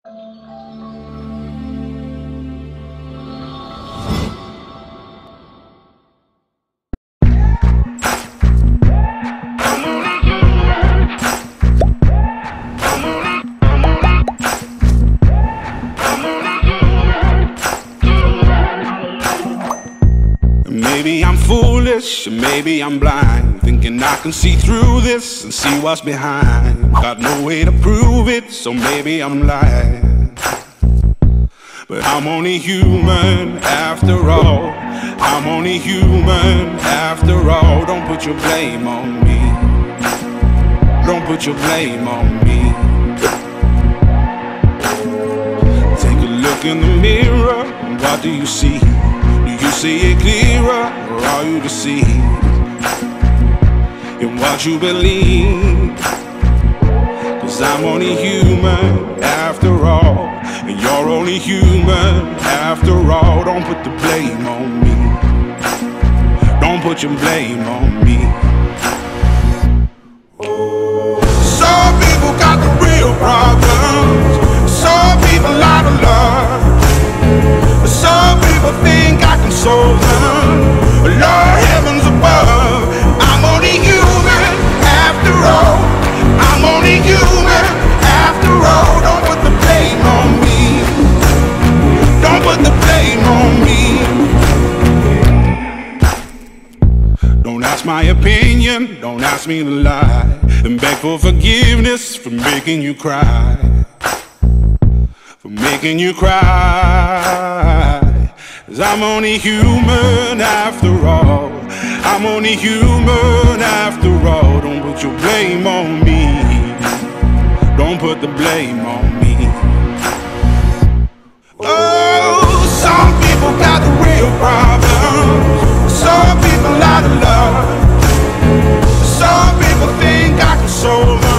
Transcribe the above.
Maybe I'm foolish, maybe I'm blind, thinking I can see through this and see what's behind. Got no way to prove it, so maybe I'm lying. But I'm only human after all. I'm only human after all. Don't put your blame on me. Don't put your blame on me. Take a look in the mirror, and what do you see? Do you see it clearer, or are you deceived in what you believe? 'Cause I'm only human after all, and you're only human after all. Don't put the blame on me. Don't put your blame on me. Some people got the real problems. Some people out of love. Some people think I can solve them. Lord, heavens above, I'm only human after all. I'm only human after all. Don't put the blame on me. Don't put the blame on me. Don't ask my opinion, don't ask me to lie, and beg for forgiveness for making you cry. For making you cry. 'Cause I'm only human after all. I'm only human after all. Don't put your blame on me. Don't put the blame on me. Oh, some people got the real problems. Some people out of love. Some people think I can solve them.